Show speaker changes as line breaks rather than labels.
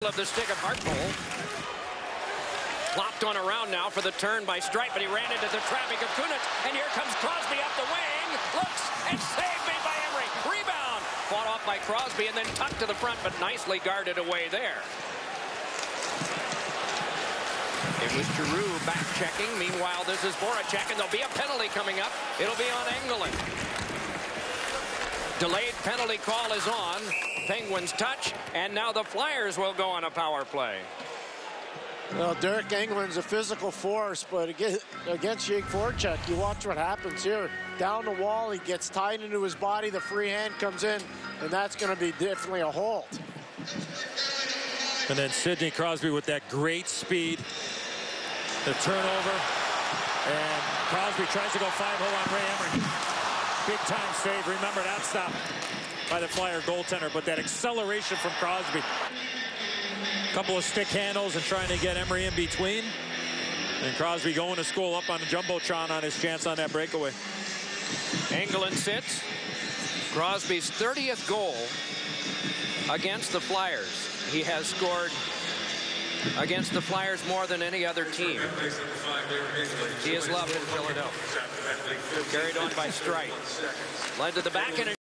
of the stick of Hartnell. Flopped on around now for the turn by Streit, but he ran into the traffic of Kunitz, and here comes Crosby up the wing. Looks, and saved made by Emery. Rebound. Fought off by Crosby and then tucked to the front, but nicely guarded away there. It was Giroux back checking. Meanwhile, this is Voracek, and there'll be a penalty coming up. It'll be on Engelland. Delayed penalty call is on. Penguins touch, and now the Flyers will go on a power play.
Well, Derek Engelland's a physical force, but against Jake Voracek, you watch what happens here. Down the wall, he gets tied into his body, the free hand comes in, and that's going to be definitely a halt.
And then Sidney Crosby with that great speed. The turnover, and Crosby tries to go 5-0 on Ray Emery. Big time save. Remember that stop by the Flyer goaltender, but that acceleration from Crosby. Couple of stick handles and trying to get Emery in between. And Crosby going to school up on the Jumbotron on his chance on that breakaway.
Engelland sits. Crosby's 30th goal against the Flyers. He has scored against the Flyers more than any other team. He is loved in Philadelphia. Carried on by Streit. Led to the back and